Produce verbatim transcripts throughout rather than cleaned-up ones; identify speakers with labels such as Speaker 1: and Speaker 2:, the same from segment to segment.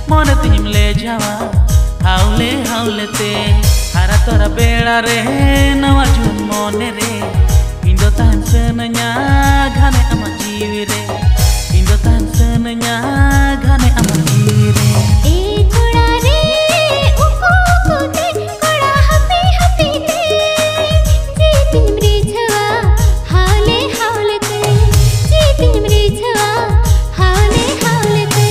Speaker 1: Mone tinyim le jawa haule haule te hara tora bela re nawa jun mone re indo tahan senanya gane ama jiwi re indo tahan senanya gane ama jiwi re
Speaker 2: e thoda re uku uku te koda happy happy te ji tinyim re jawa haule haule te ji tinyim re jawa haule haule te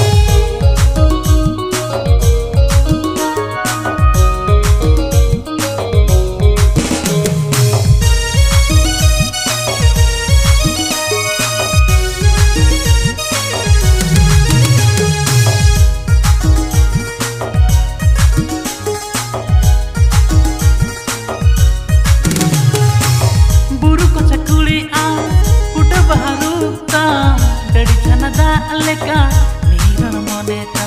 Speaker 1: Leka niran moneta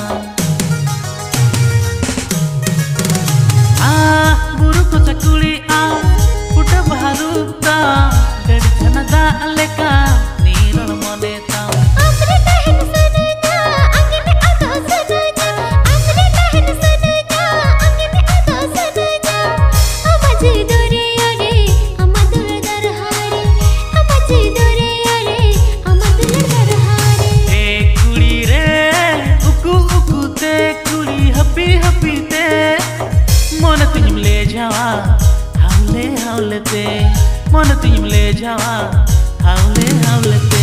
Speaker 1: ah buru ko chakuli ah puta baharupta dedi janada leka niran moneta
Speaker 2: amre tahen sanaya angene ada sanaya amre tahen sanaya angene ada sanaya amaje dore ore amadur darhare amaje dore ore amadur darhare
Speaker 1: happy happy te mon tinyim le jawa haule haule te mon tinyim le jawa haule haule te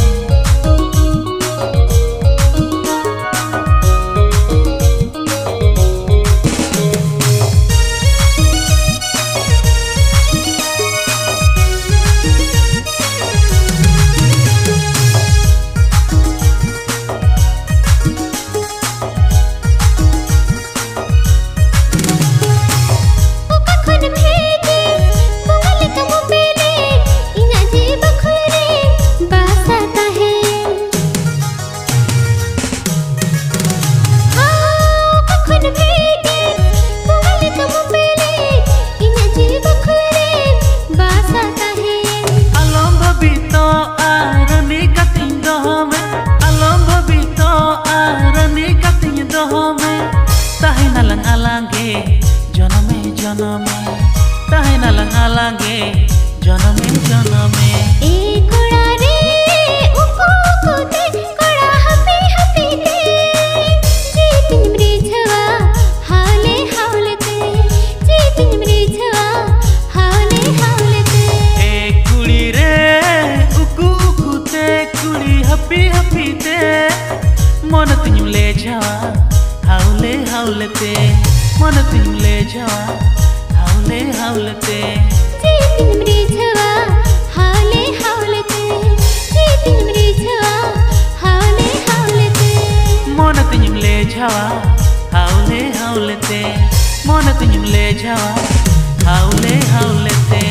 Speaker 1: janame janame tahe nalang alange janame janame
Speaker 2: e koda re uku uku te koda happy happy te ji tinyim re jawa haule haule te ji tinyim re jawa haule haule te
Speaker 1: e kuli re uku uku te kuli happy happy te mon tinyim le jawa haule haule te mon tinyim le jawa haule haule te
Speaker 2: ji tinyim re jawa haule haule te ji tinyim re jawa haule haule te
Speaker 1: mon tinyim le jawa haule haule te mon tinyim le jawa haule haule te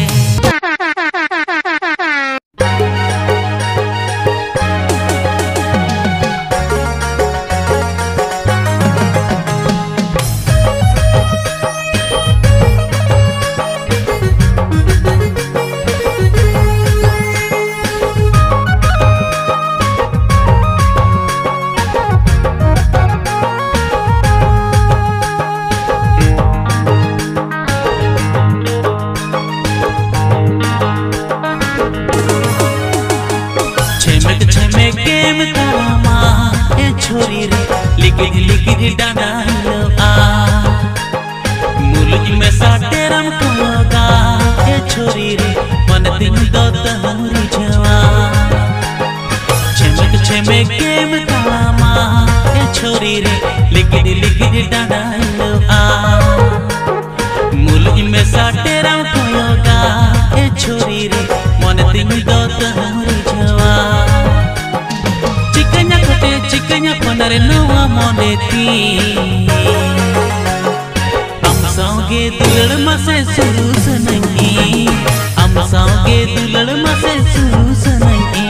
Speaker 1: छोरी रे लिखित लिखित Dana लो आ मुलुज में साटेरम कोगा ए छोरी रे मन दिन दो तहरी जवा छमक छमे केम कामा ए छोरी रे लिखित लिखित डाना लो आ मुलुज में साटेरम कोगा ए छोरी रे मन दिन दो तहरी जवा चिकanya kote चिकanya konare nawa moneti am sauge dulad mase suru sanangi am sauge dulad mase suru sanangi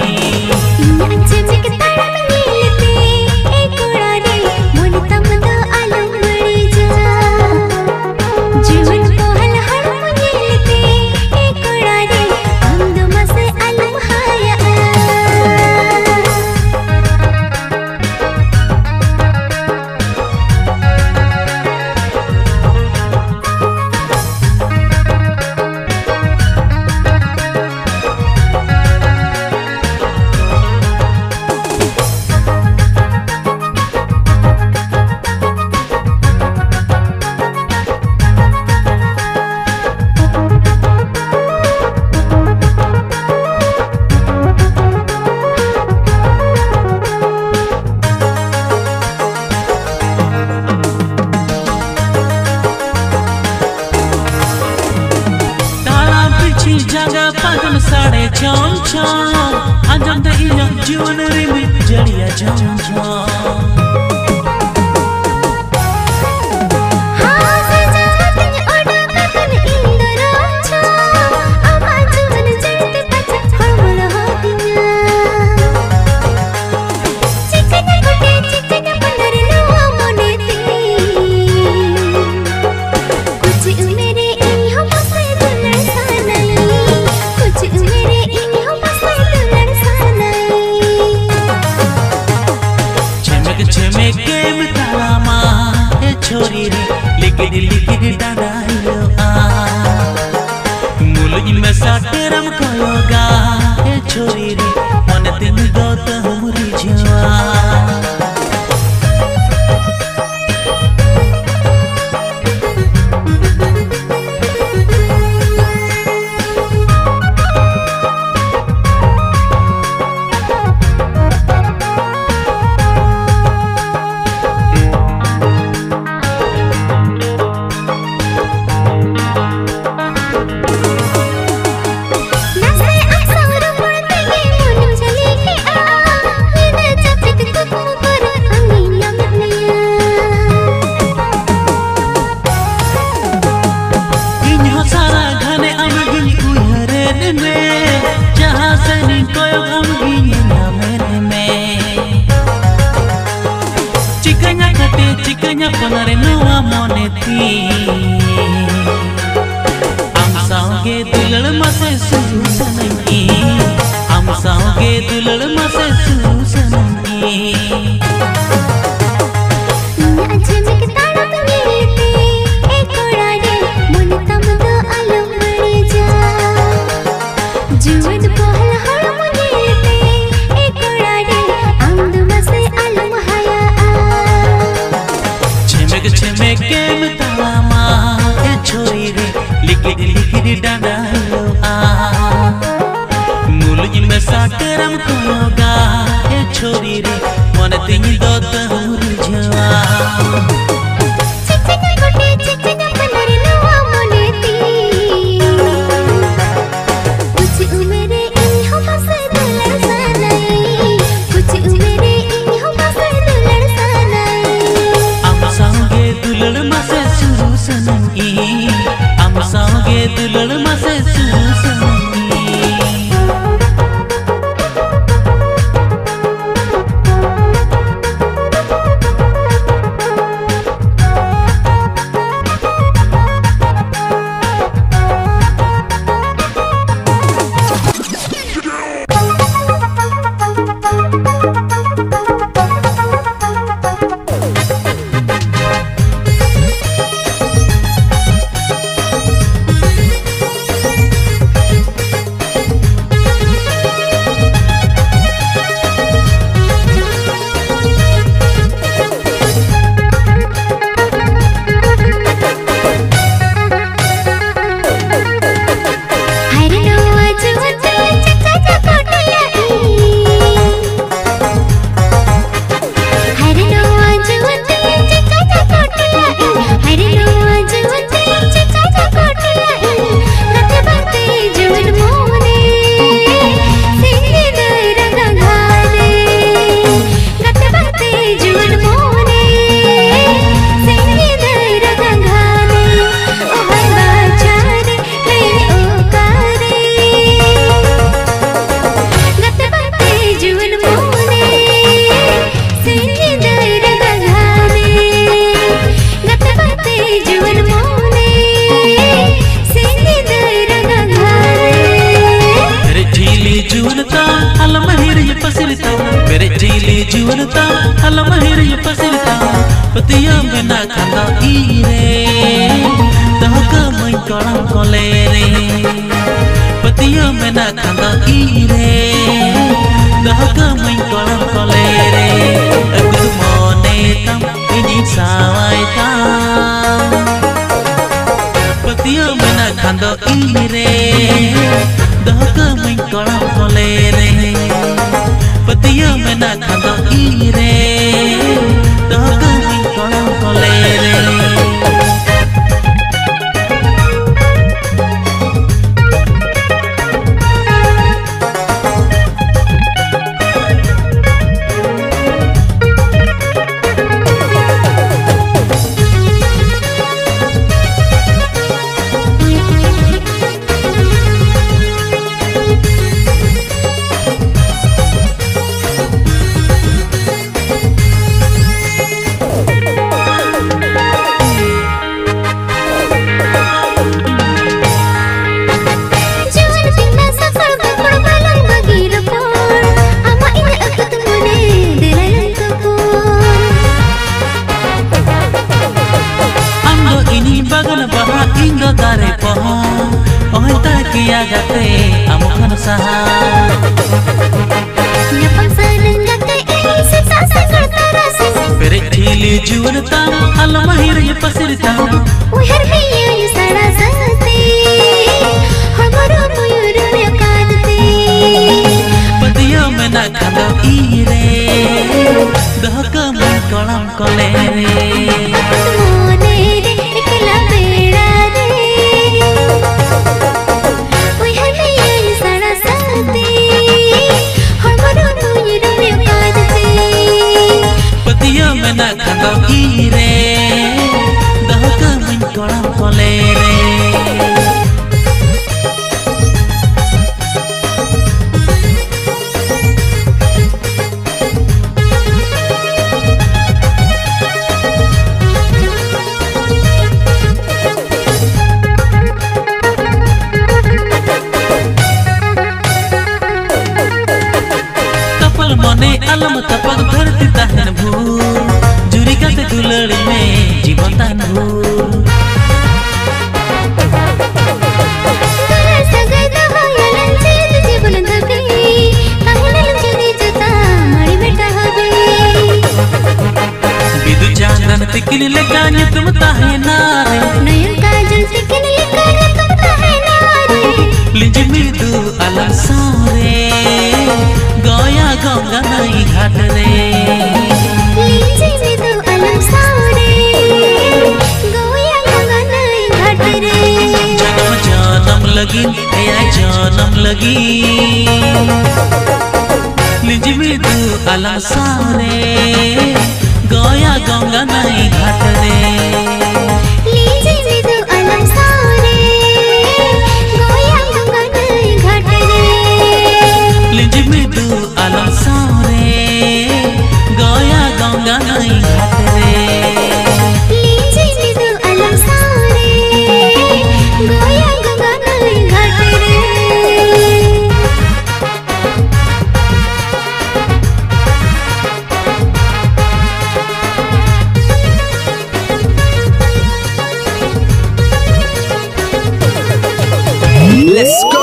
Speaker 1: साड़े छम छम आंजम दे इᱧᱟᱜ जीवन रे मिट जड़िया झम झम छोरी रे लिखिड लिखिड डाडाइलो आ मुलुई में साटेरम कोयोगा ए छोरी रे मन दिन दोत हमरी जवा चिकanya ponare nuwa moneti am saunge dulal mase susanangi am saunge dulal mase susanangi Game talama e chori re likid likid dadailo a muluy me sateram koyoga e chori re mon tin dot hur jawa chichina gote chichina panare nuwa moneti kuch umere in ho bas dular sanai kuch umere in ho bas dular sanai am sange dulal mase susanangi am sange dulal mase susanangi जीवनता अलमहिर ये पसिरता पतिया में ना खाना ईरे तहका मैं कलम कोले रे पतिया में ना खाना ईरे तहका मैं कलम कोले रे अब मोने तम इनी सावाई तम पतिया में ना खाना ईरे तहका मैं कलम कोले रे पतिया में ना खाना ईरे तहका मैं कलम कोले रे bagan baha indo dare pohon ohe takia gate amukan saha
Speaker 2: nyapang seneng gate ini sisa sengal tarasi
Speaker 1: Perek cili jual tan alam akhirnya pasir tan
Speaker 2: uhar hiya yu sara sate hamaro muyur me kadte
Speaker 1: Patiyo mena kado ire dahka mun kolam kolere
Speaker 2: mone re ekla beda re uhar hiya yu sara sate hamaro muyur me kadte
Speaker 1: Patiyo mena kado ire dahka mun kolam kolere मने अलम तपक धरती तहन भूल जुरी कते दुलड़ी में जीवन तहन भूल
Speaker 2: सगद होयलन चेत जीवन धबे कहनल चुनी जता मड़ी बेटा हबे
Speaker 1: बिदु चांदन तिकिन लगानी तुम ताहे नारे
Speaker 2: नयन काजल तिकिन लगानी तुम ताहे नारे
Speaker 1: लिंजी मिदु अलम सारे गोया गंगा नई घाट रे
Speaker 2: लीजे मिदु अलम सारे गोया गंगा नई घाट रे
Speaker 1: जन्म जन्म लगी ए जन्म लगी लिंजी मिदु अलम सारे गोया गंगा नई घाट रे
Speaker 2: लीजे मिदु अलम सारे गोया गंगा नई घाट रे
Speaker 1: लिंजी मिदु अलम सारे गोया गंगा नई घाट रे
Speaker 2: लीजे मिदु अलम सारे गोया गंगा नई घाट रे
Speaker 3: Let's go!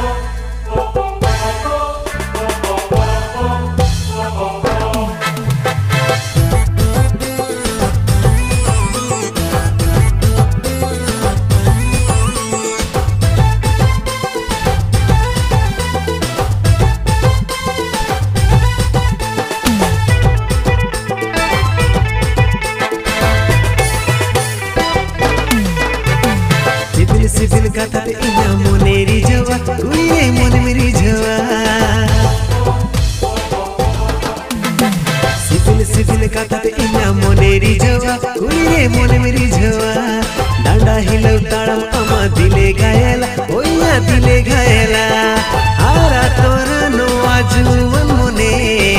Speaker 3: सिबिल कथा इना मोनेरी जवा कुइए मन मेरी जवा सिबिल सिबिल कथा इना मोनेरी जवा कुइए मन मेरी जवा डांडा हिलो ताड़म अमा दिले गायला ओया दिले गायला हारा तोरा नो आजुवन मोने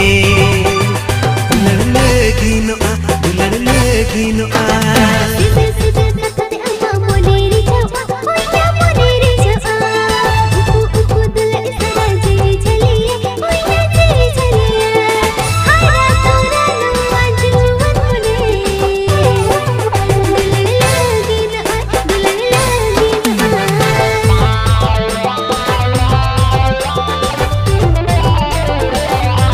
Speaker 3: दुलड़ लगी नो आ दुलड़ लगी नो आ
Speaker 2: सिबिल सिबिल कथा अम्मा मोनेरी जवा ओया मोनेरी जवा उकु उकु दिल इसरा जरी झलिए ओया जरी झलिए हारा तोरा नो आजुवन मोने दुलड़ लगी न आ दुलड़ लगी न आ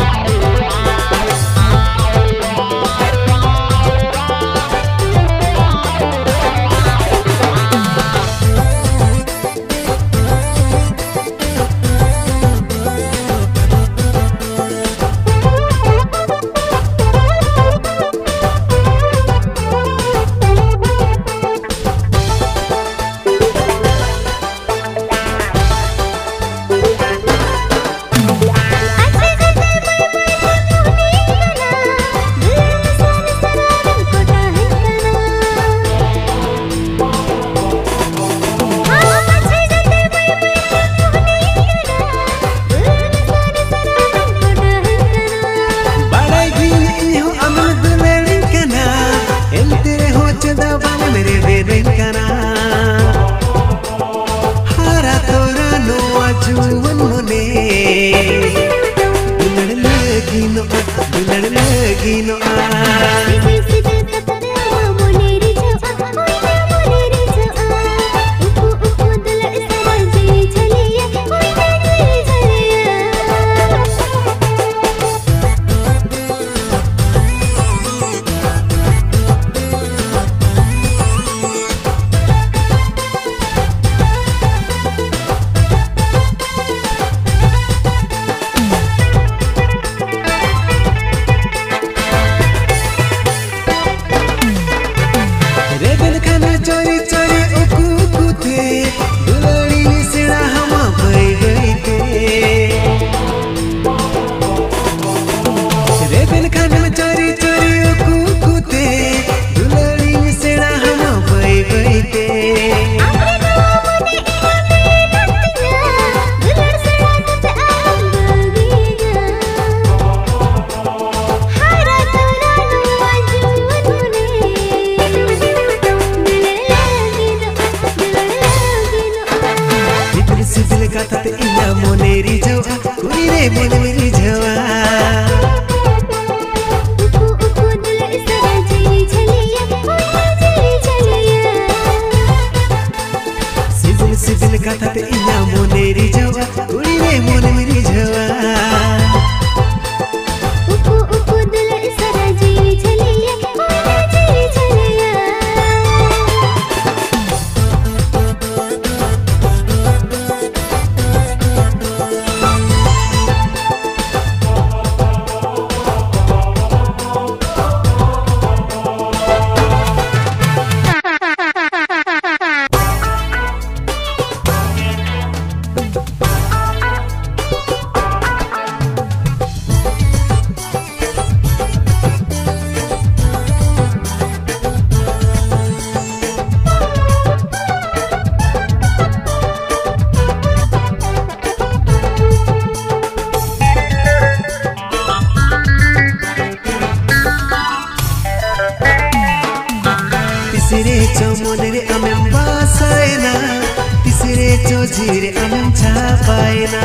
Speaker 3: तिसरे चो मोनेरे आमें बासायना तिसरे चो झिरे आमें छापायना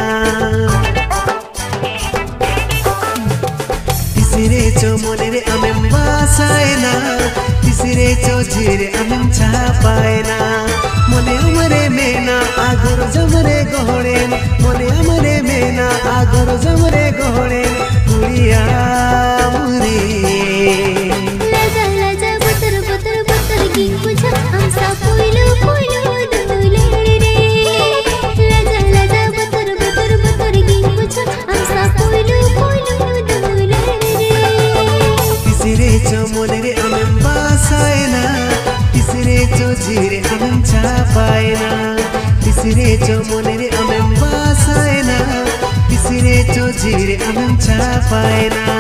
Speaker 3: तिसरे चो मोनेरे आमें बासायना तिसरे चो झिरे आमें छापायना मोने अमरे मेना आगोर जमरे गोहड़ेन मोने अमरे मेना आगोर जमरे गोहड़ेन कुड़िया मुरे
Speaker 2: लाजा लाजा बतर बतर बतर गिंग बुझा आमसा पुइलु पुइलु दुले रे लाजा लाजा बतर बतर बतर गिंग बुझा आमसा पुइलु पुइलु दुले रे
Speaker 3: तिसरे चो मोनेरे आमें बासायना तिसरे चो झिरे आमें छापायना तिसरे चो मोनेरे आमें बासायना तिसरे चो झिरे आमें छापायना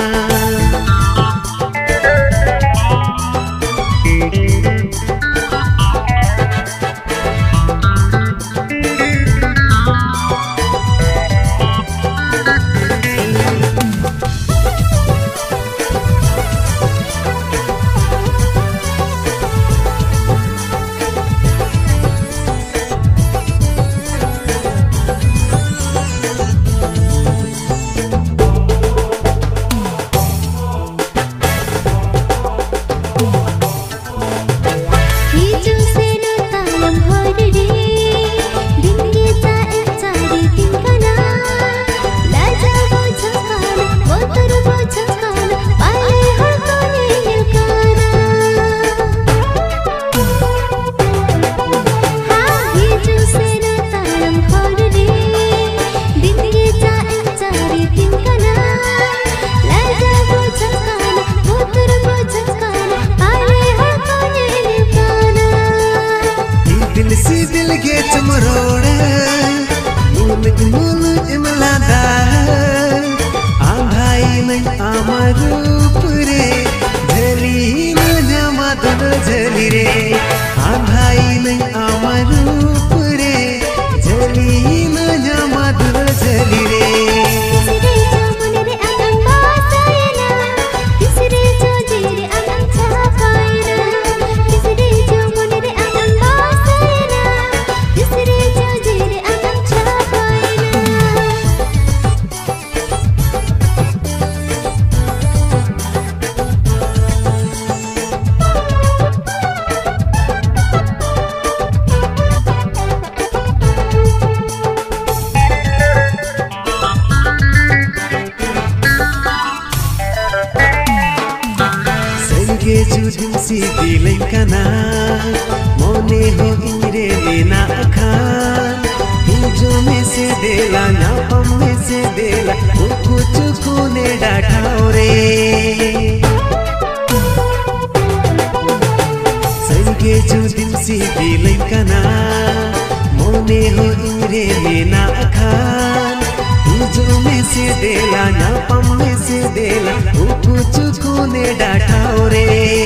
Speaker 3: मोने हो इरे लेना अखान हिजो में से देला नापम में से देला कुछ कोने डाठाओ रे संगे जो दिन सी दिल कना मोने हो इरे लेना अखान हिजो में से देला नापम में से देला कुछ कोने डाठाओ रे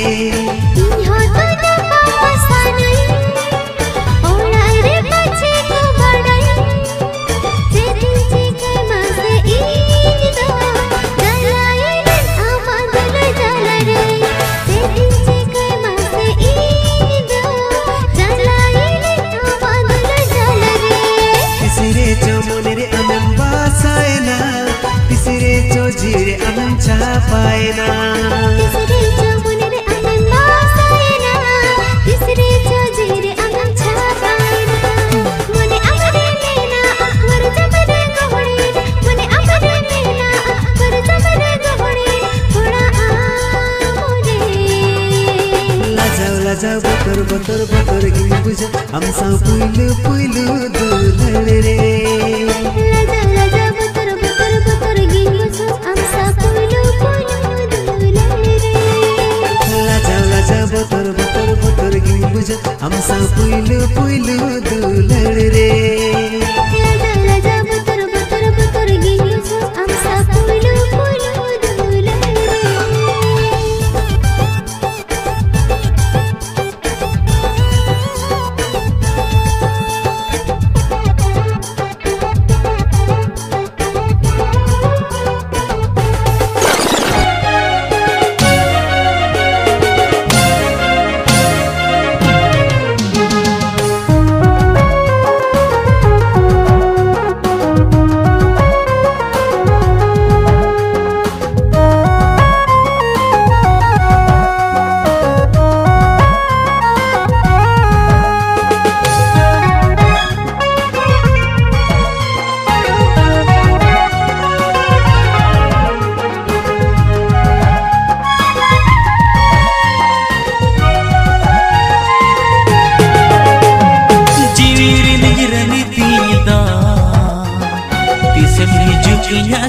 Speaker 3: झिरे आमें छापायना
Speaker 2: तिसरे चो मोनेरे आमें बासायना तिसरे चो झिरे आमें छापायना मोने अमरे मेना आगोर जमरे गोहड़े मोने अमरे मेना आगोर जमरे गोहड़े थोड़ा आमुरे
Speaker 3: लाजाओ लाजाओ बतर बतर बतर गिंग बुझा आमसा पुइलु पुइलु दुलड़े रे
Speaker 2: लाजा लाजा बतर बतर बतर गिंग बुझा आमसा पुइलु पुइलु दुले रे
Speaker 3: लाजाओ लाजाओ बतर बतर बतर गिंग बुझा आमसा पुइलु पुइलु दुलड़े रे
Speaker 2: लाजा लाजा बतर बतर बतर गिंग बुझा आमसा पुइलु पुइलु दुले रे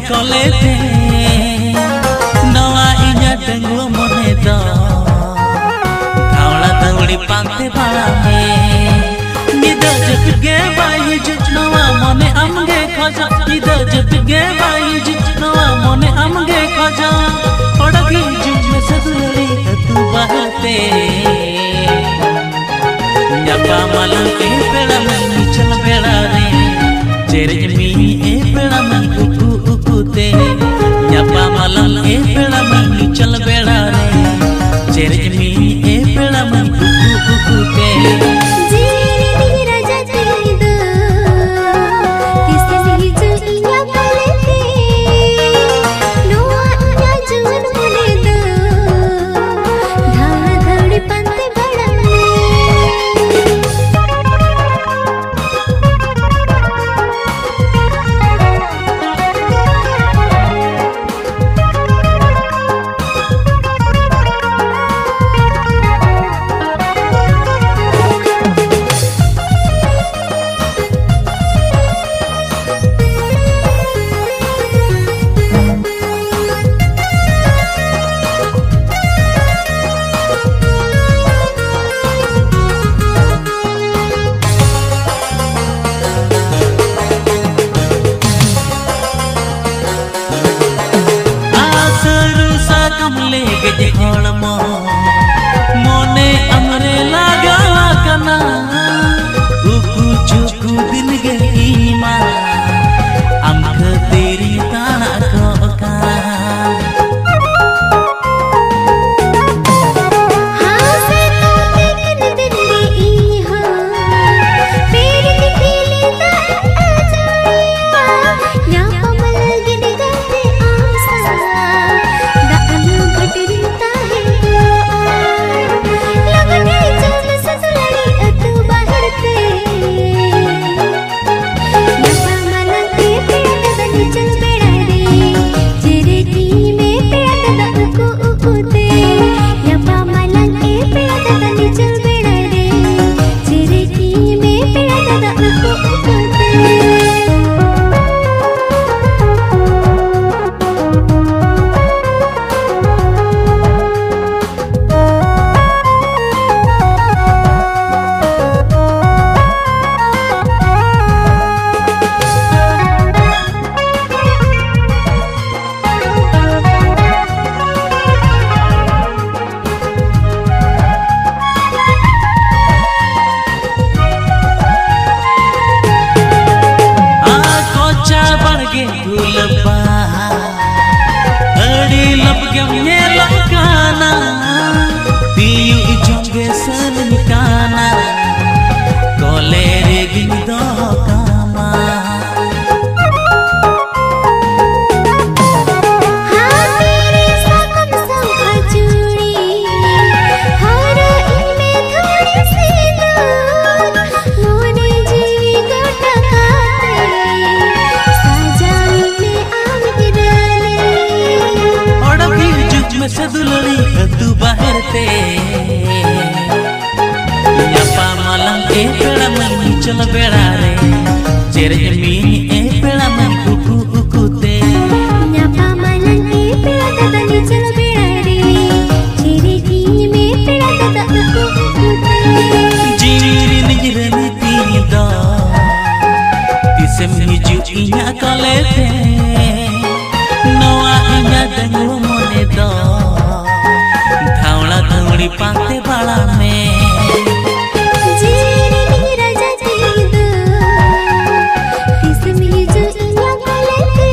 Speaker 1: kolete nawa inya denglo mone do thaula daudi pante bala me nida jepge bai juj nawa mone amge khaja nida jepge bai juj nawa mone amge khaja odagi juj me saduri tu bahte nyapa malam e pela mani chal bela re चेरे मी ए पेड़ा में उकू उकूते nyapa malam ए पेड़ा में चल बेड़ा रे चेरे मी ए पेड़ा में उकू उकूते
Speaker 2: जीरी नी राजा तेरी दो किससे ही जो इया कलेते नोआ इया जुन मुने दो धाड़ धाड़ी पंते बड़ा ने मोने अमरे लगावा कना उकू चुकू दिन गई माँ अमख तेरी ताना को का हाँ से तो देखन दिल्ली हाँ तेरी दिखीली ता अजाया या कमल गिन गाते आसा दान घटरी ता है लगने जब ससुराली अतु बाहरते नपा माला के पेड़ दनी चल बेड़ा रे चेरे की में पेड़ दा उकू उकूते नपा माला के पेड़ दनी चल बेड़ा रे चेरे की में पेड़ दा उकू उकूते
Speaker 1: गुलबा अड़ी लपके में लकाना पियु इचोंगे सन काना कोले रे गिंदो कामा
Speaker 2: हाँ तेरे साकम संखा चूड़ी हर इनमें थोड़ी सी दूध मोने जीवी को टकाते साजाई में आम गिराले
Speaker 1: ओडकी जुग में सदुलड़ी तू बाहरते nyapa malam e pela mani chal beda re चेरे मी ए पेड़ा में उकू उकूते
Speaker 2: nyapa malam e pela dani chal beda re चेरे की में पेड़ा दा उकू उकूते
Speaker 1: जीरी निजरनी ती दो तिसे मी ju inya kolete noa inya denglo mone do thaula daudi pante bala me
Speaker 2: जीरी नी राजा तेरी दो किससे ही जो इया कलेते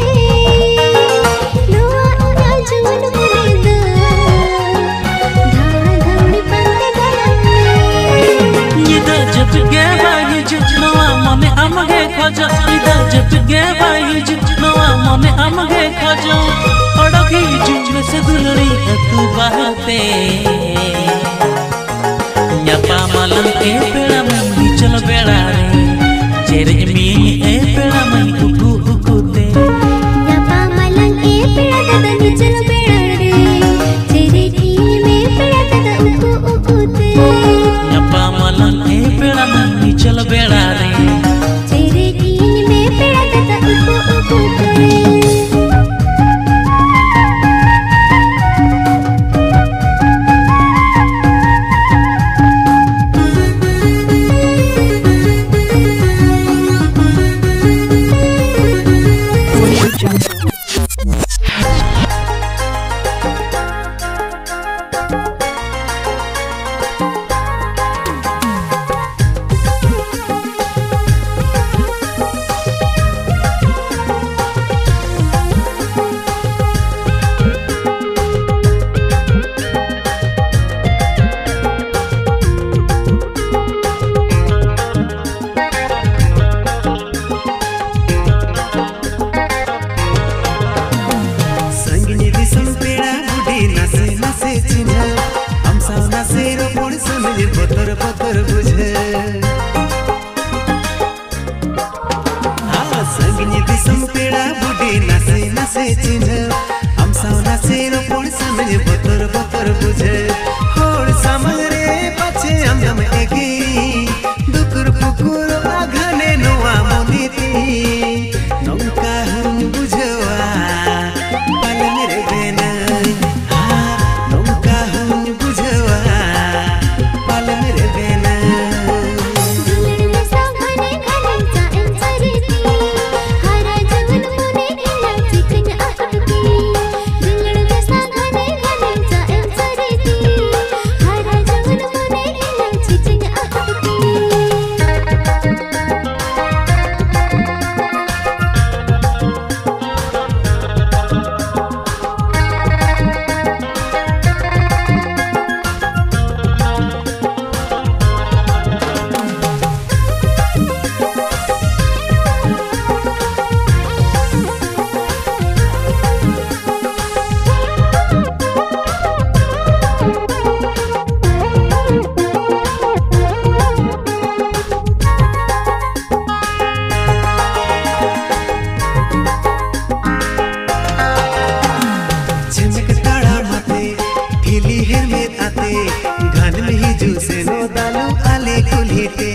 Speaker 2: नोआ इया जुन मुने दो धाड़ धाड़ी पंते बड़ा ने
Speaker 1: nida jepge bai juj noa mone amge khaja nida jepge bai juj noa mone amge khaja odagi juj me sadulari tu bahte nyapa malam e pela mani chal beda re चेरे मी ए पेड़ा में उकू उकूते
Speaker 2: nyapa malam e peda dani chal beda re चेरे की में पेड़ा दा उकू उकूते
Speaker 1: nyapa malam e pela mani chal beda re
Speaker 2: चेरे की में पेड़ा दा उकू उकूते
Speaker 3: हिजु सेनो दालु आले कुलिते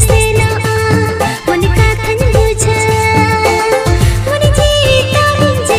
Speaker 2: मन का खन बुझा मन जी Tamin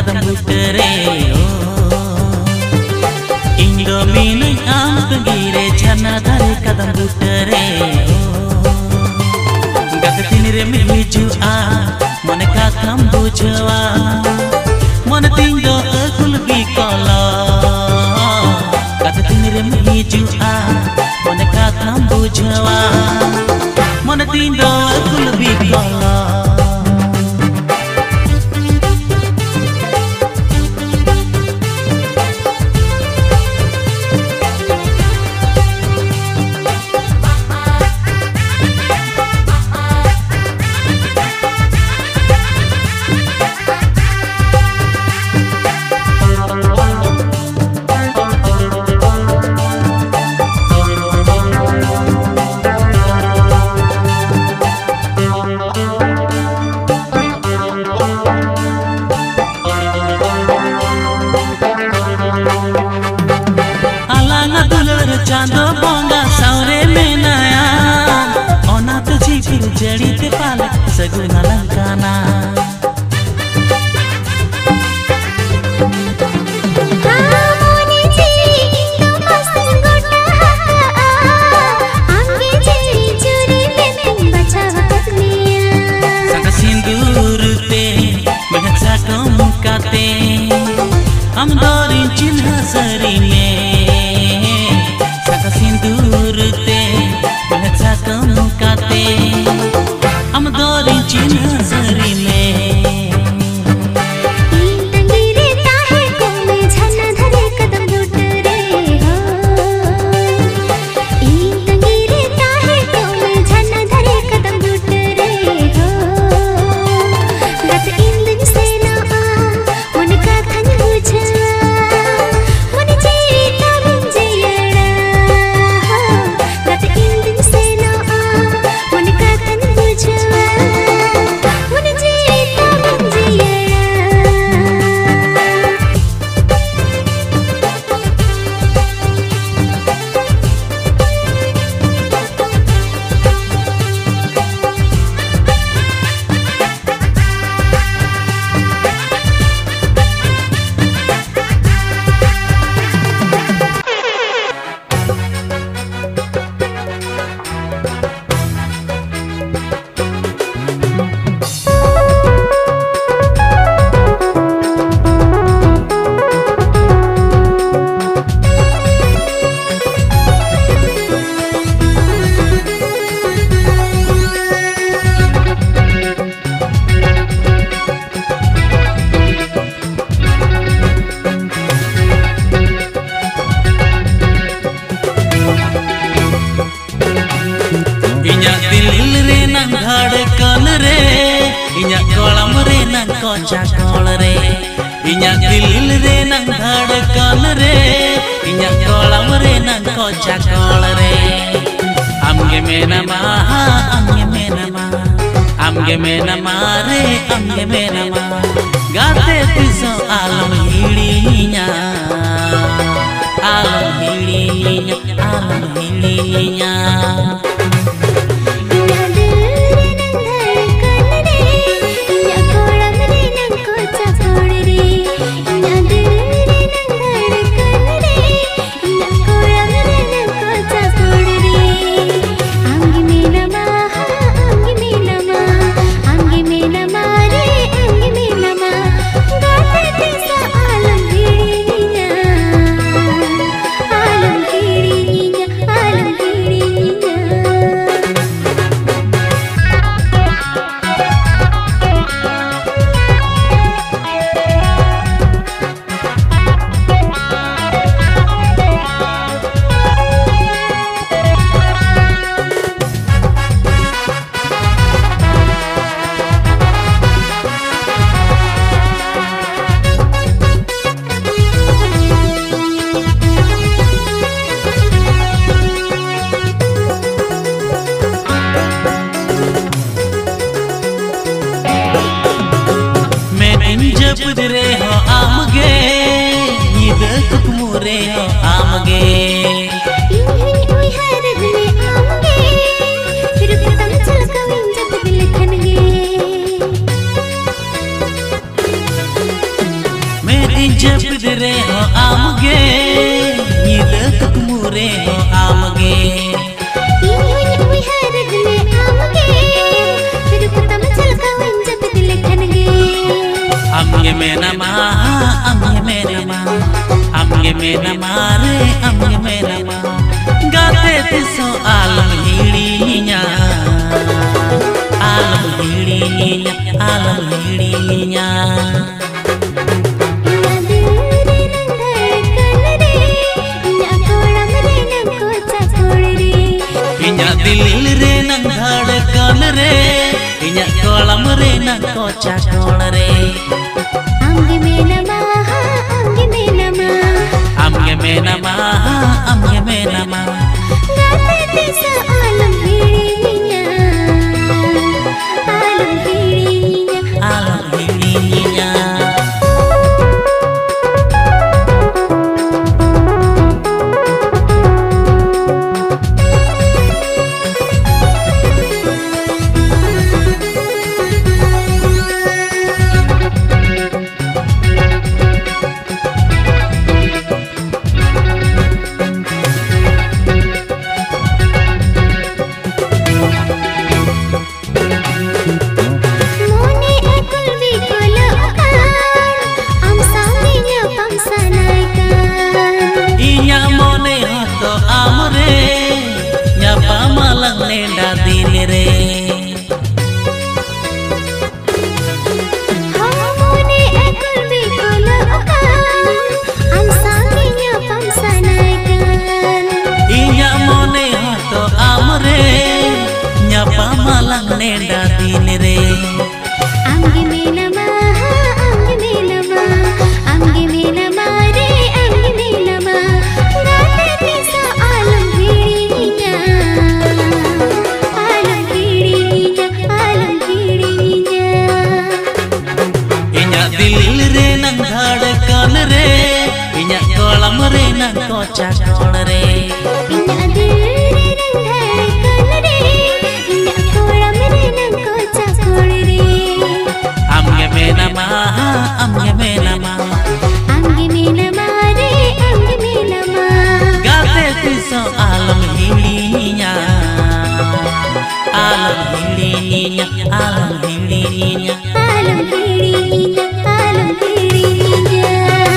Speaker 1: kadang butere Indo minai am penggire jana dari kadang butere Gak tinire mi hiju a mone kakam bujawa mone tindo aku lebih kala Gak tinire mi hiju a mone kakam bujawa mone tindo aku lebih kala Chando bonga saure menaya ona to chipir jadi te pala saguna lankana
Speaker 2: amone chiri indo mast gota amge chiri churi beten bachawa katniya
Speaker 1: saka sindur te mehacha kam kate am dorin chinha sari me Sindurte bahasa kamu kate am dori cina sari me
Speaker 2: तंगीरे ताहे को में झना धरे कदम बुटरे हो ई तंगीरे ताहे को में झना धरे कदम बुटरे हो गत इंदन से ना उनका खन बुझा मन जीता मुझे
Speaker 1: Inyak dilil re nang dhadkan re Inyak kolam re nang kocakol re Inyak dilil re nang dhadkan re Inyak kolam re nang kocakol re Amge mena ma amge mena ma Amge mena ma re amge mena ma Gate tiso alam hilinya Alam hilinya alam hilinya जपदरे हो आमगे ईद कुकमुरे हो आमगे
Speaker 2: ओई हरद में आमगे फिर पतंग चलकविं जब दिल खनगे
Speaker 1: amge mena ma amge mena ma amge mena ma re amge mena ma gate tiso alam hirinya alam hirinya alam hirinya inya dilil re nang dhadkan re inya kolam re nang kocak kol re
Speaker 2: amge mena ma amge mena ma
Speaker 1: amge mena ma amge mena ma
Speaker 2: gate tiso alam hirinya alam hirinya
Speaker 1: alam hirinya nenda dil re
Speaker 2: hamone ekul bikul akan am sanginya pamsanaikan
Speaker 1: inya mone hato amre nyapa malang nenda dil re
Speaker 2: amge mena ma amge mena ma amge mena ma re amge mena ma gate tiso alam hirinya alam hirinya alam hirinya
Speaker 1: inya dilil re nang dhadkan re inya kolam re nang kocak kol re
Speaker 2: inya dilil re nang dhadkan re inya kolam re nang kocak kol re
Speaker 1: amge mena ma amge mena ma
Speaker 2: amge mena ma re amge mena ma
Speaker 1: gate tiso alam hirinya alam hirinya alam hirinya
Speaker 2: alam hirinya alam hirinya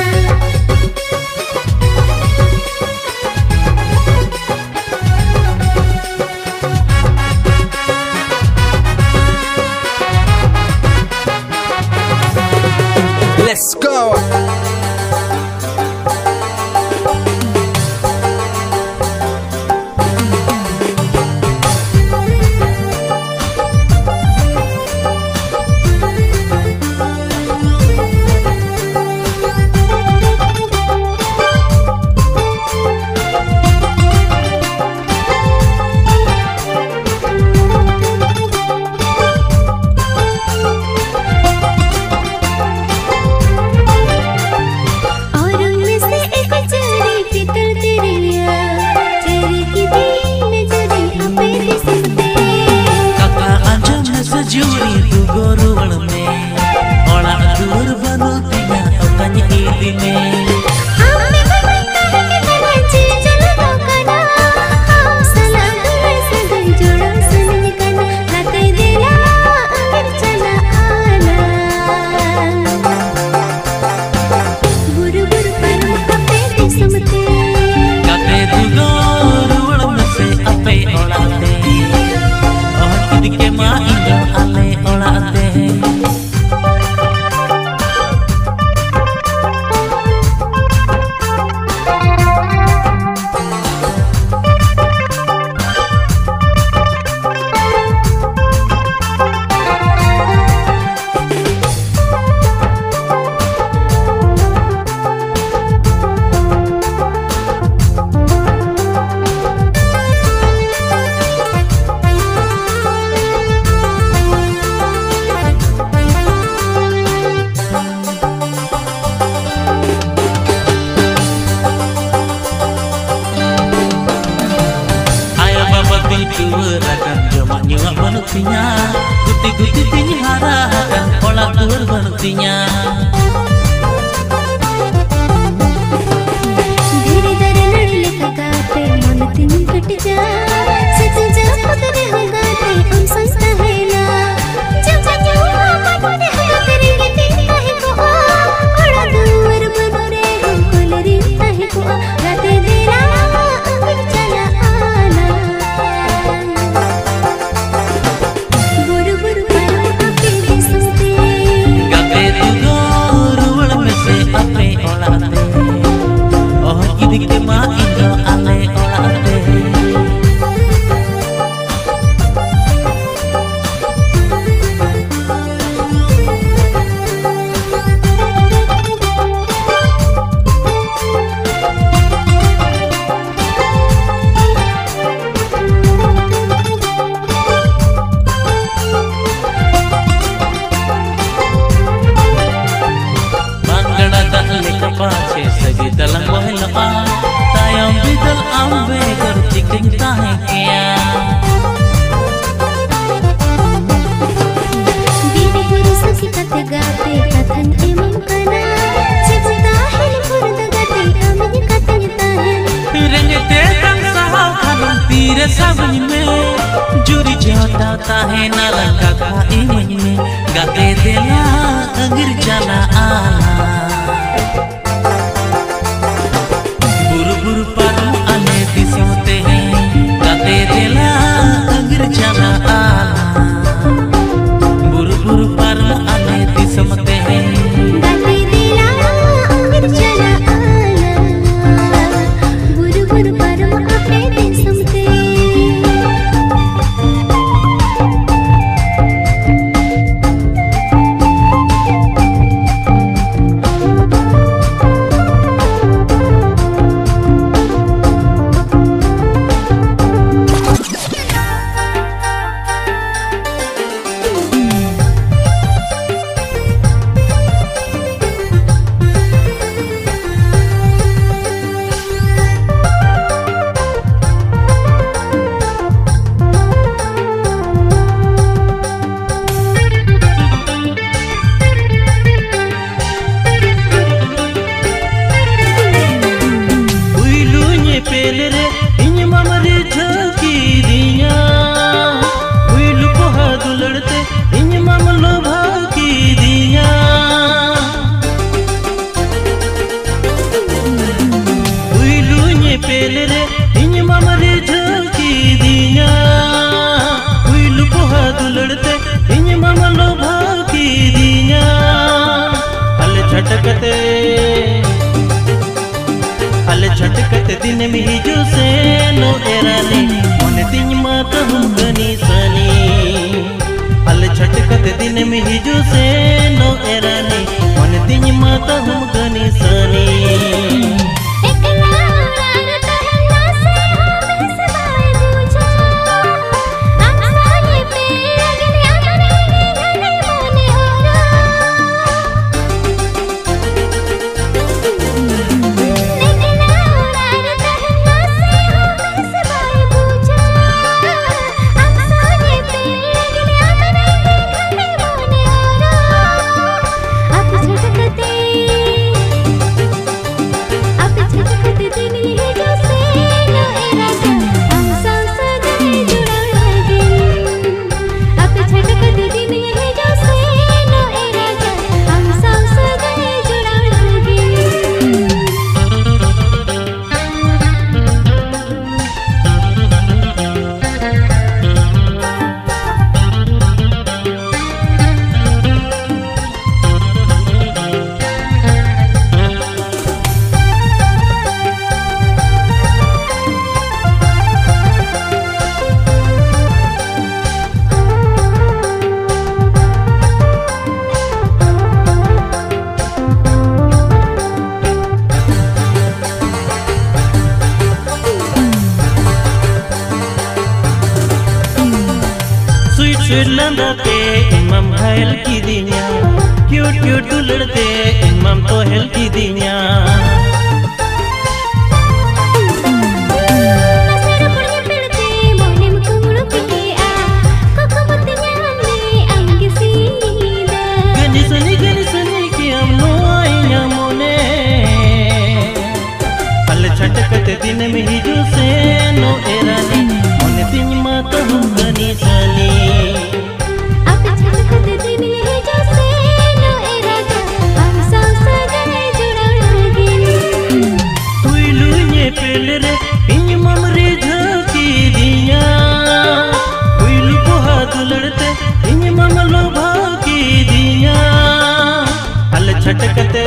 Speaker 3: Let's go.
Speaker 1: buktinya, guti-guti tinggi harakan pola tur buktinya.
Speaker 2: धीरे धीरे लड़ले कगाते मन तीन cut जा सच जा पकड़े हो गाते हम संस्था है ना जब जब मन है तेरे के दिन कहे को
Speaker 1: ambe garti kenta hai kya
Speaker 2: didi guru sasi kate gate kathan emam kana chibta hil furd gate amni kathan tahe
Speaker 1: रंगते रंग सहा खानम तीरे सावन में जुरी जाता ताहे नाला का इमन में गाते देला अगिर जाला आला बुरु बुरु पारू आने दिसोते हैं गाते देला अगिर जाला आला बुरु बुरु पारू आने दिसोते हैं
Speaker 2: गाते देला अगिर जाला आला बुरु बुरु पारू अपने दिन समते
Speaker 1: अल झटकते दिन में हिजू से नो एरानी मन तिन मात हम गनी सनी अल झटकते दिन में हिजू से नो एरानी मन तिन मात हम गनी सनी लंदाते इमाम घायल की दिनिया क्यूट क्यूट दुलड़ते इमाम तो हेल की दिनिया गनी सनी गनी सनी की हम नो आईया मोने अल झटकते दिन में हिजू से नो एरानी मोने तिन मात हम गनी सनी झटकते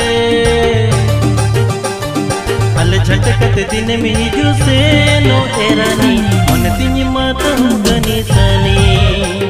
Speaker 1: अल झटकते दिन में हिजू से नो एरानी मन तिन मात हम गनी सनी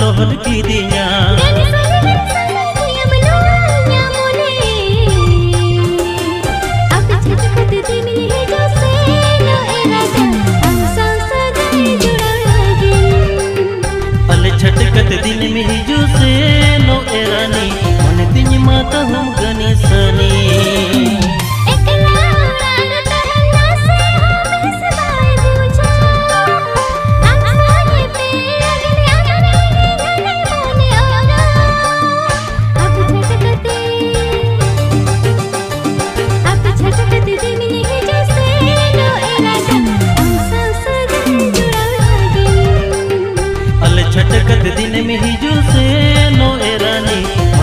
Speaker 1: rohon kidinya. छटकत दिन में हिजू से नो एरानी मन तिन माता हम गनी सनी छटकत दिन में हिजू से नो एरानी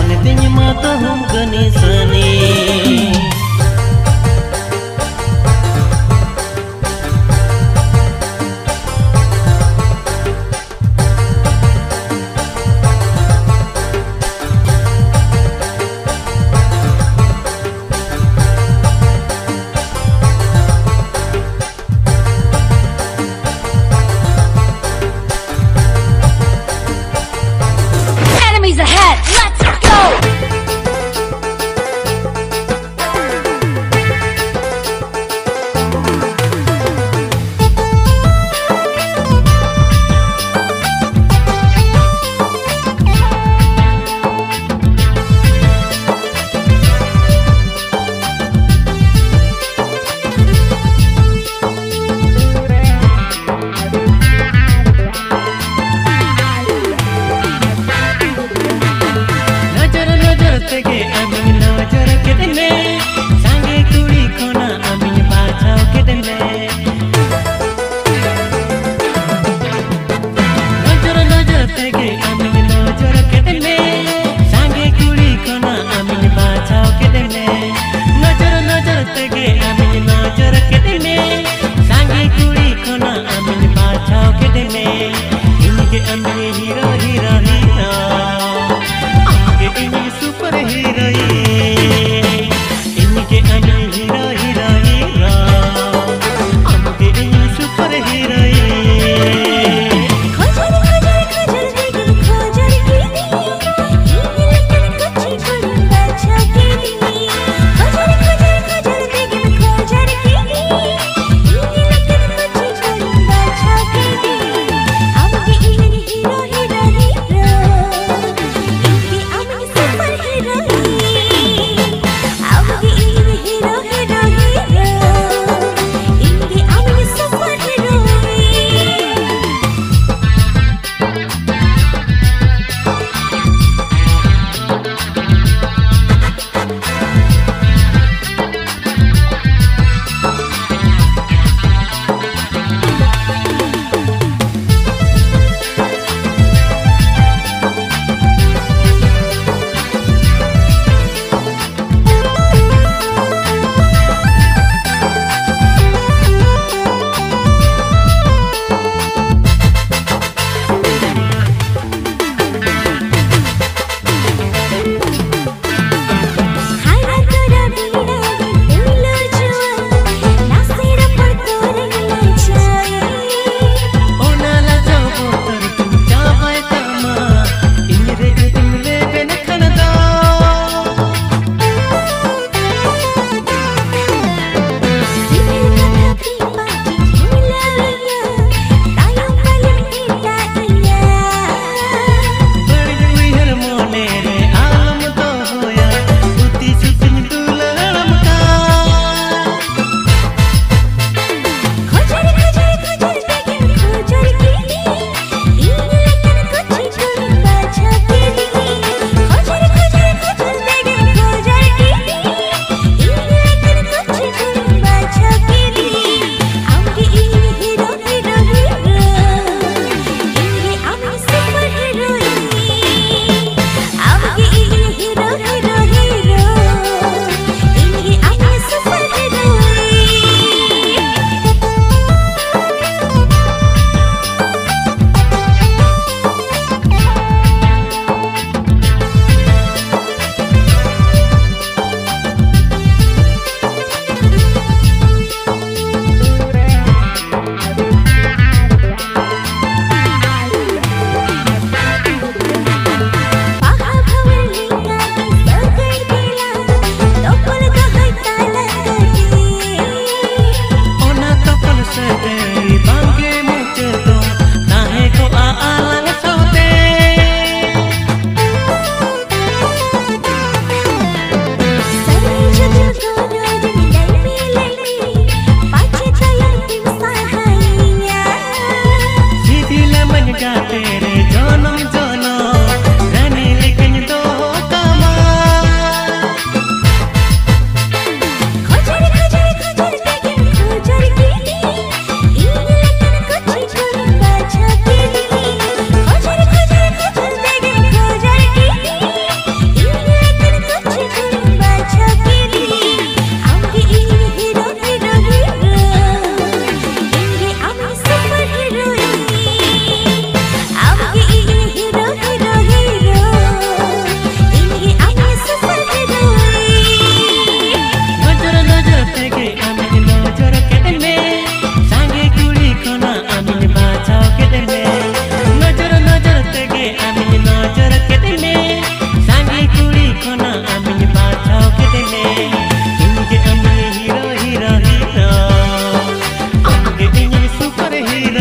Speaker 4: नजर के दिले सांगे कुड़ी खना अमिन बाछाओ के दिले इनके अमिन हीरो हीरो हीरो इनके इनके सुपर हीरो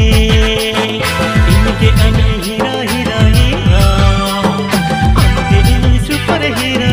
Speaker 4: इनके अमिन हीरो हीरो हीरो इनके इनके super hero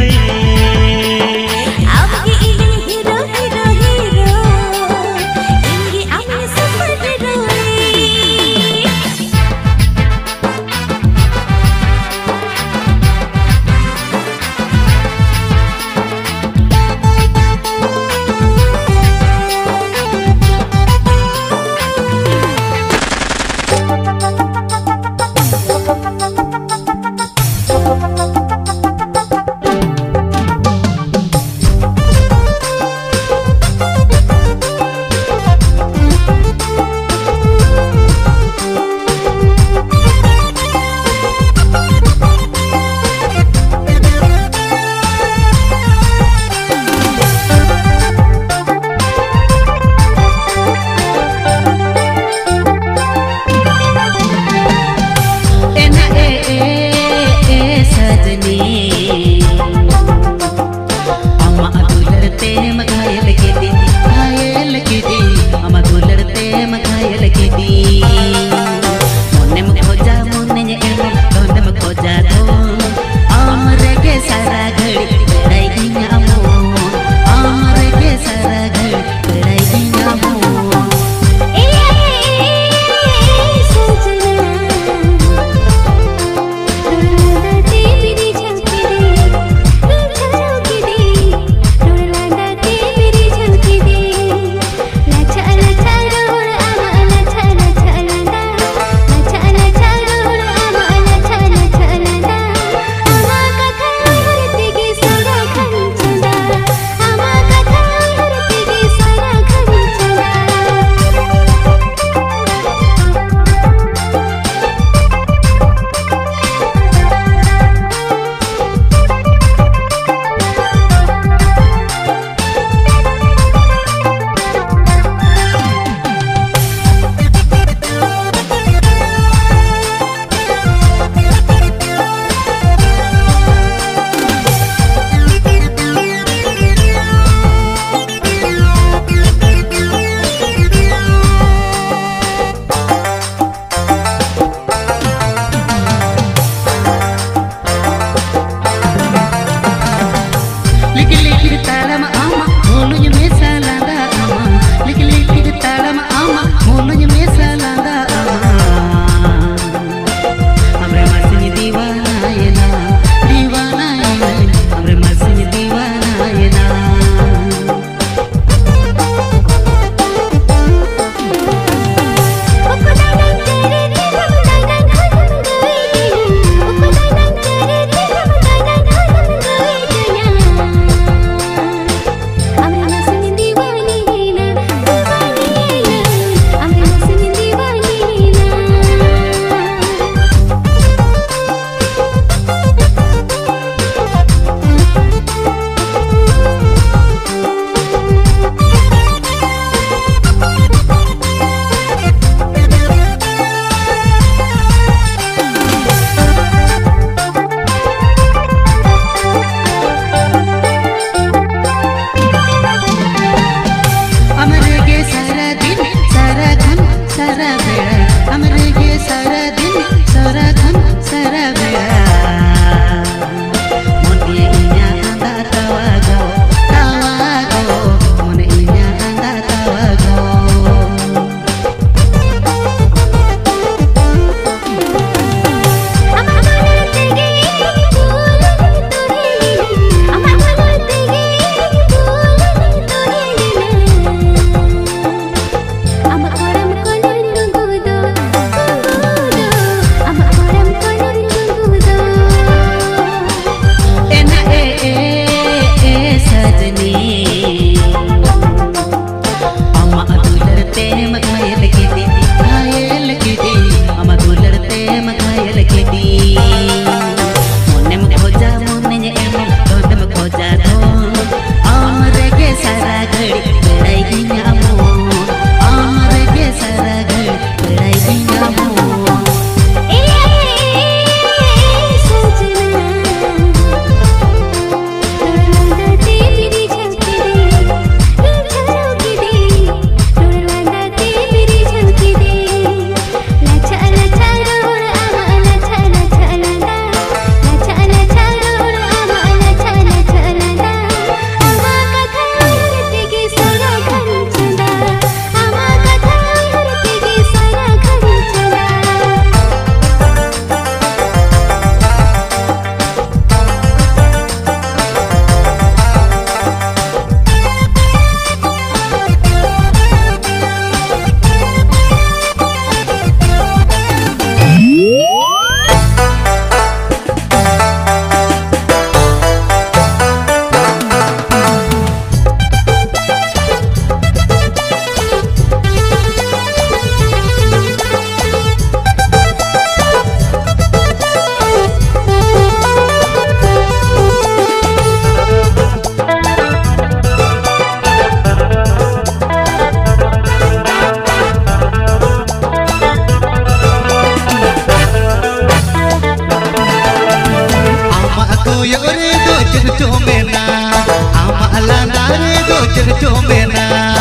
Speaker 3: dojer comena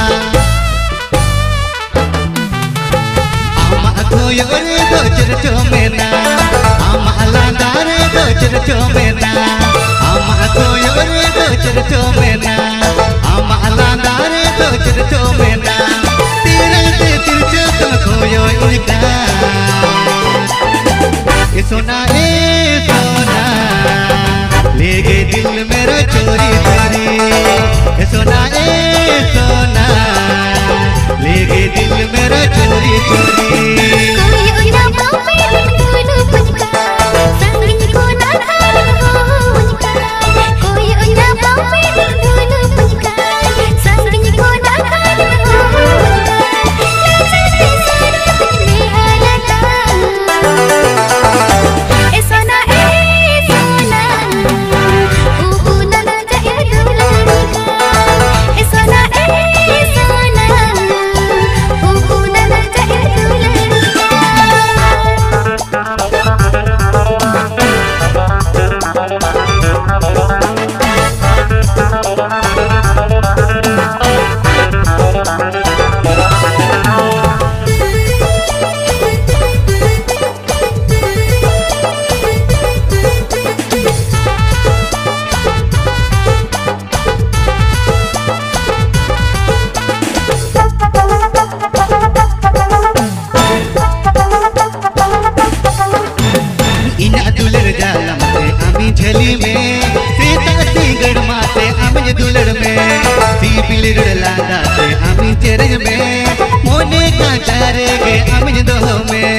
Speaker 3: ama koyore dojer comena ama landare dojer comena ama koyore dojer comena ama landare dojer comena tirante tirche tum koyo ilka ए सोना ए सोना ले गए दिल मेरा चोरी चोरी ए सोना ए सोना ले गए दिल मेरा चोरी चोरी
Speaker 2: कोई उन्ना पापे दोनों पुचका संगीत को ना खाने को पुचका कोई उन्ना पापे दोनों पुचका संगीत को ना खाने को लचते सारा तुमने हालता ए सोना ए सोना ओ ओ ना ना जाए दुलारी का ए सोना ए सोना ओ ओ ना ना जाए दुलारी
Speaker 3: इना दुलर जालम से आमी झली में सीता सिंगड़ माते आमी दुलर में सी बिलर लादा से आमी चेरज में मोने का चारे के आमी दोह में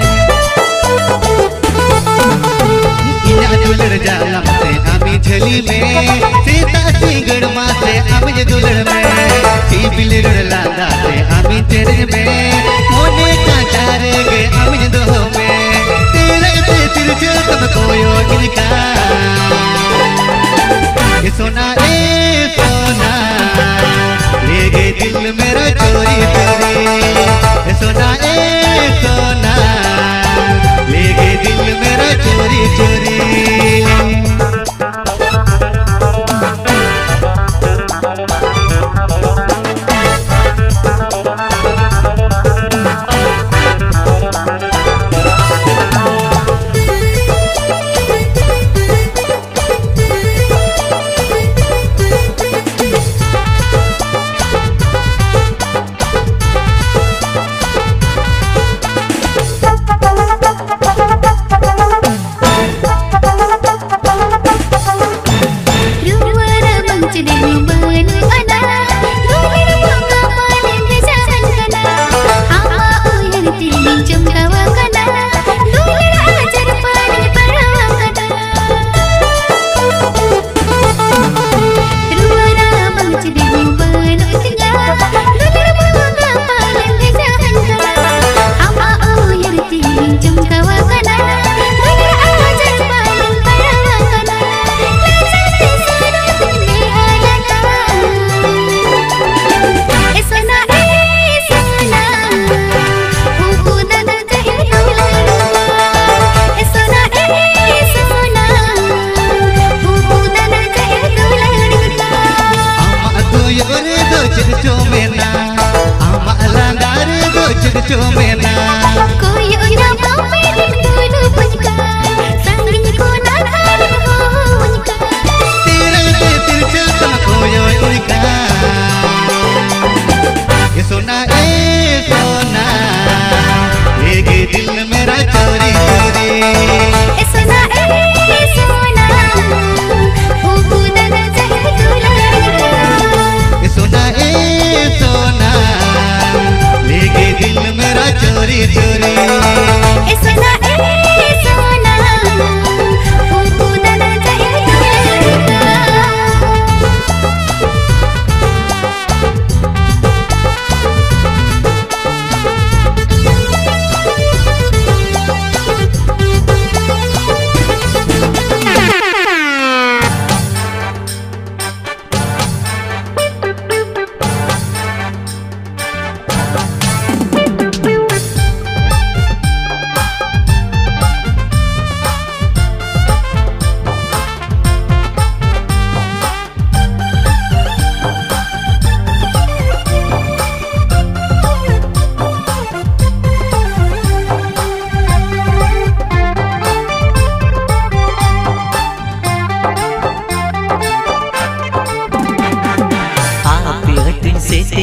Speaker 3: इना दुलर जालम से आमी झली में सीता सिंगड़ माते आमी दुलर में सी बिलर लादा से आमी चेरज में मोने का चारे के आमी दोह में तिरछे तुम कोयो इनका ए सोना ए सोना ले गए दिल मेरा चोरी चोरी ए सोना ए सोना ले गए दिल मेरा चोरी चोरी
Speaker 2: रुवारा मंच दे बन अना दुलर मंगा पाले भेजा हंगना आमा ओयर तिली चमकावा कना दुलर आजर पाले पड़ावा कना रुवारा मंच दे बन अना दुलर मंगा पाले भेजा हंगना आमा ओयर तिली चमकावा कना दुलर आजर पाले पड़ावा कना लचते सारा तुमने हालता ए सोना ए सोना ओ ओ ना ना जाए दुलारी ए सोना ए सोना ओ ओ ना ना जाए दुलारी
Speaker 3: ama koyore dojer comena ama landare dojer comena
Speaker 2: कोई उन्ना पापे दोनों पुचका संगीत को ना खाने को puchka
Speaker 3: tirante tirche tum koyo ilka ए सोना ए सोना ले गए दिल मेरा चोरी चोरी
Speaker 2: ए सोना ए सोना ओ ओ ना ना जाए दुलारी
Speaker 3: ए सोना ए सोना ले गए दिल मेरा चोरी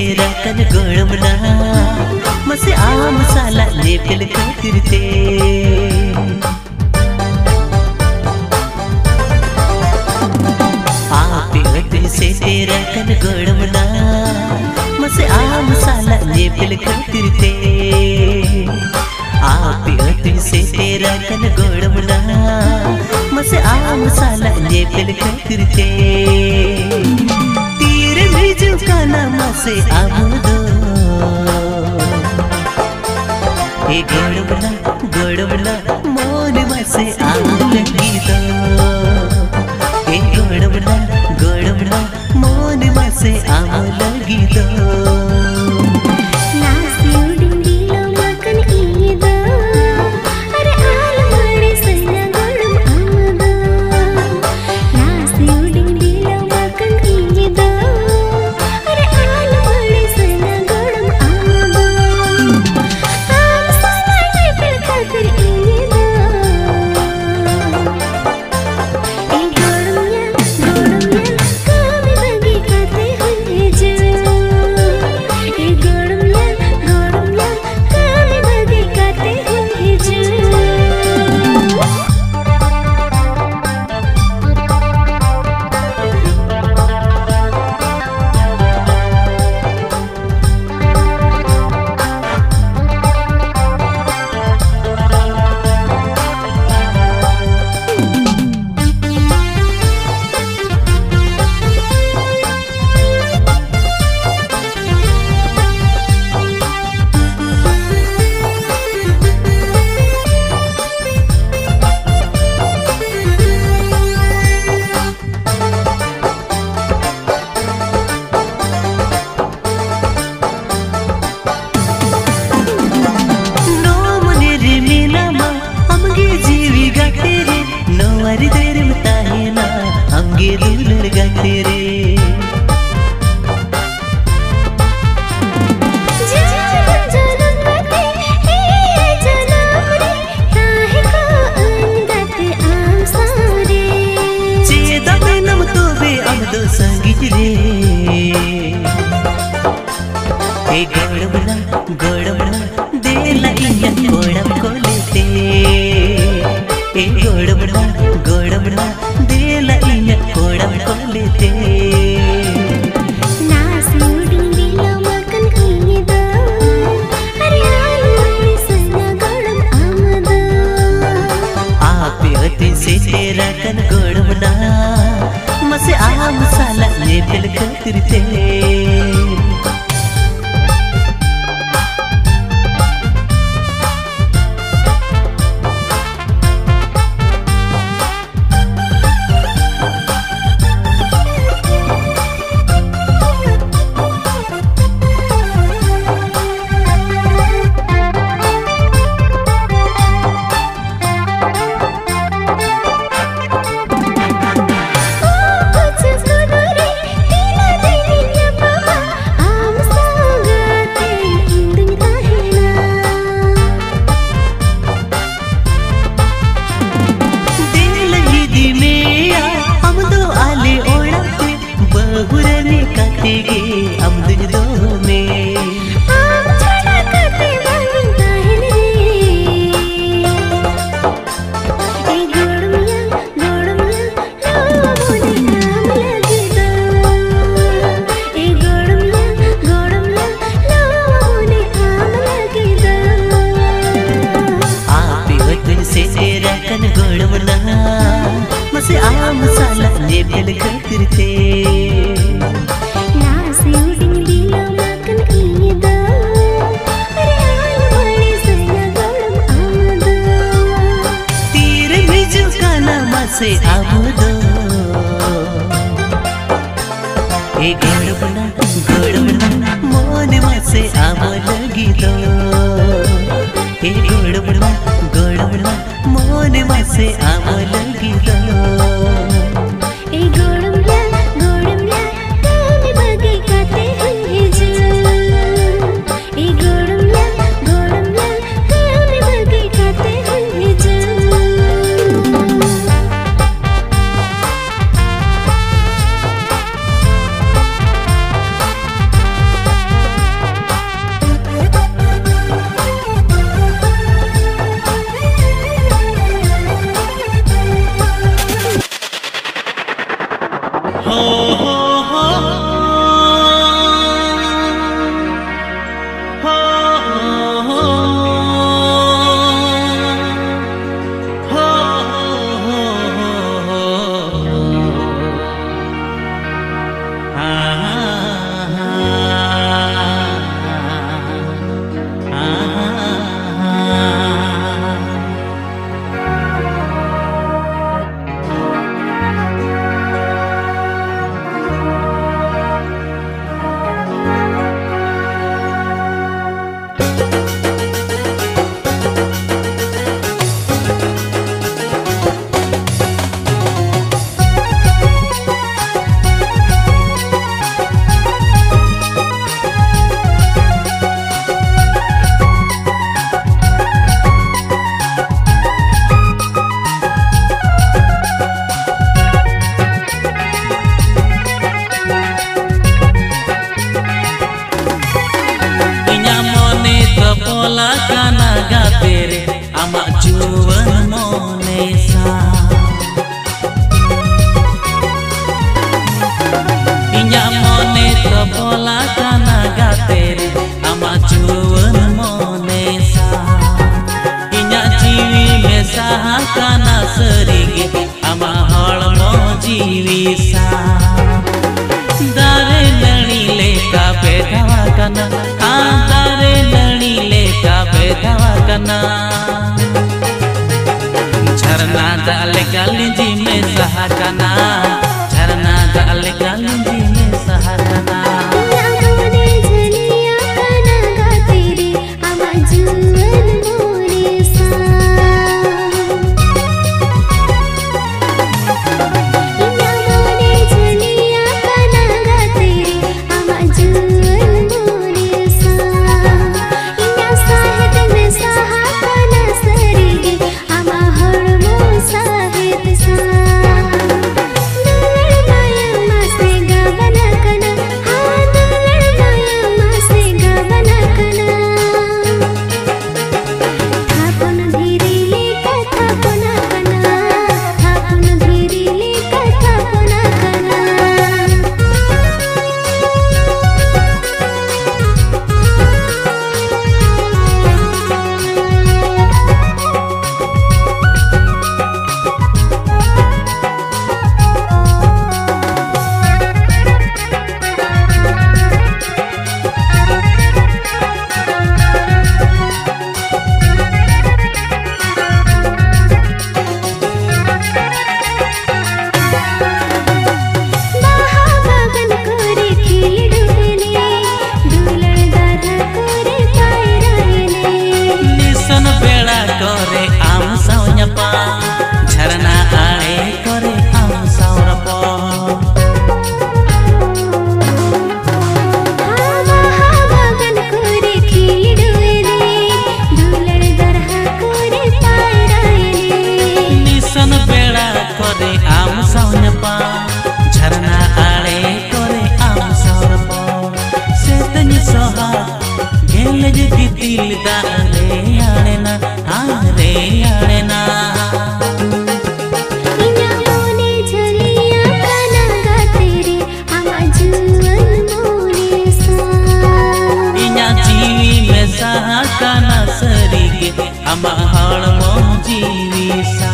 Speaker 4: तेरा कन गोड़मना मसे आ मसाला लेपिल खातिरते आप से तेरा कन गोड़मना मसे आ मसाला लेपिल खातिरते आप से तेरा कन गोड़मना मसे आ मसाला लेपिल खातिरते तीर भेजू काना मसे आमुदो ए गोड़मना गोड़मना मोन मसे आमुलगी दो ए गोड़मना गोड़मना मोन मसे आमुलगी दो से आमुदो ए गोड़मना गोड़मना मोन से आमुलगी दो ए गोड़मना गोड़मना मोन से आमुलगी दो
Speaker 2: ए गोड़मना गोड़मना काने बगे काते हुए जो ए गोड़मना गोड़मना काने बगे काते हुए जो
Speaker 1: pola kana gatere ama juwen monesa inya jiwi mesa kana serige ama holmo jiwi sa dare nani leka bedawa kana dare nani leka bedawa kana झरना डाले गालिंजी में सहाकना झरना डाले गालिंजी में सहाकना झरना आए करे आम सौरप
Speaker 2: बगन करे खिल डुएले दुलड़ दरहा करे पायरायले
Speaker 1: निसन बेड़ा करे आम सौनपा झरना आए करे आम सौरप सेतनी सोहा गेले जे दिल दारे आने ना आरे आने ना kana serige ama halmo jiwi sa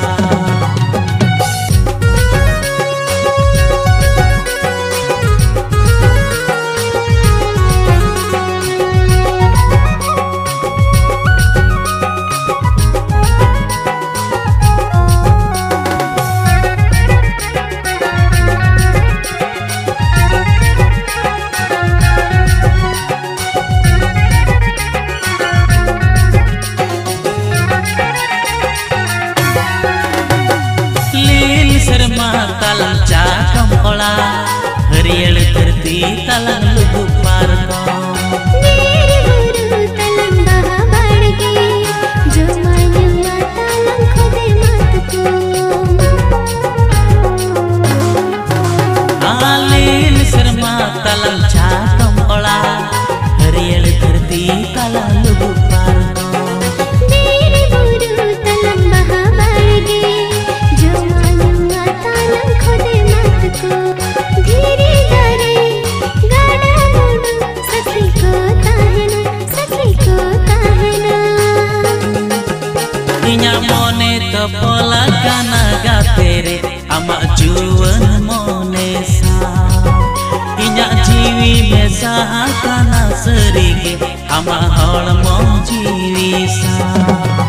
Speaker 1: talang cakam ola hariel terti talang lugu parko
Speaker 2: diri guru talang baha barge jo manya talang khode matko
Speaker 1: alil serma talang cakam ola hariel terti talang lugu parko
Speaker 2: diri guru talang baha barge jo manya talang khode matko धीरे धरे गाना बोलो सखी को ताहना सखी को ताहना
Speaker 1: inya mone to pola kana gatere ama juwen monesa inya jiwi mesa kana serige ama holmo jiwi sa